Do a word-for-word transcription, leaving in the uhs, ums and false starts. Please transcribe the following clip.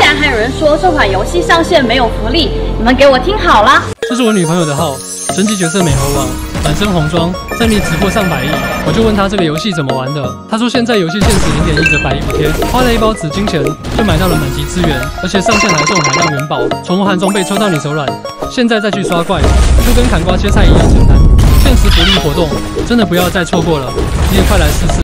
然还有人说这款游戏上线没有福利，你们给我听好啦！ 这是我女朋友的号，神级角色美猴王，满身红装，战力直破上百亿。我就问她这个游戏怎么玩的，她说现在游戏限时零点一折百亿补贴，花了一包紫金钱就买到了满级资源，而且上线还送海量元宝，宠物含装备抽到你手软。现在再去刷怪，就跟砍瓜切菜一样简单。限时福利活动真的不要再错过了，你也快来试试！